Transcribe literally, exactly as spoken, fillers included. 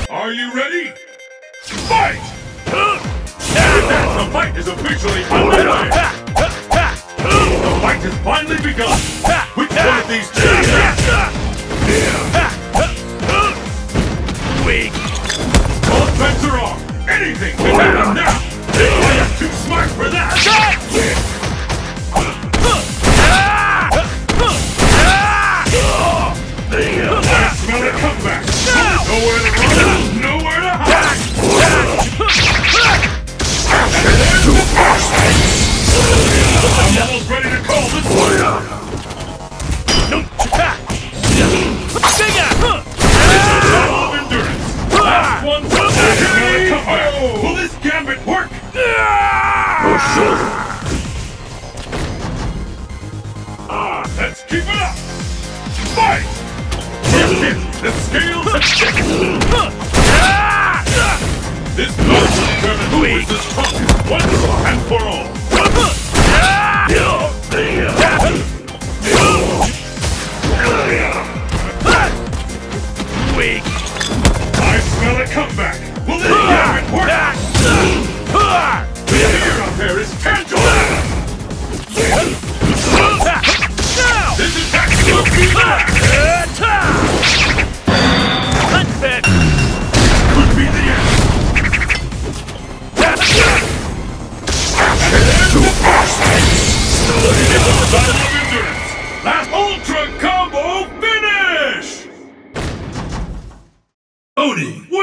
Are you ready? Fight! With that, the fight is officially underway! The fight has finally begun! Which one of these two? Weak! All bets are off! Anything can happen now! I am too smart for that! I smell a comeback! Nowhere to run, nowhere to hide! I'm almost ready to call this one! Battle of endurance! Last one! I smell a comeback! Will this gambit work? Ah, let's keep it up! Fight! First hit, the scales have shifted! This match will determine who is the strongest, once and for all! Weak! I smell a comeback! Will this gambit work? The fear out there is tangible! This attack will be back! Unfit! Could be the end! And there's the first! It's a battle of endurance! Last ultra combo finish! Oni!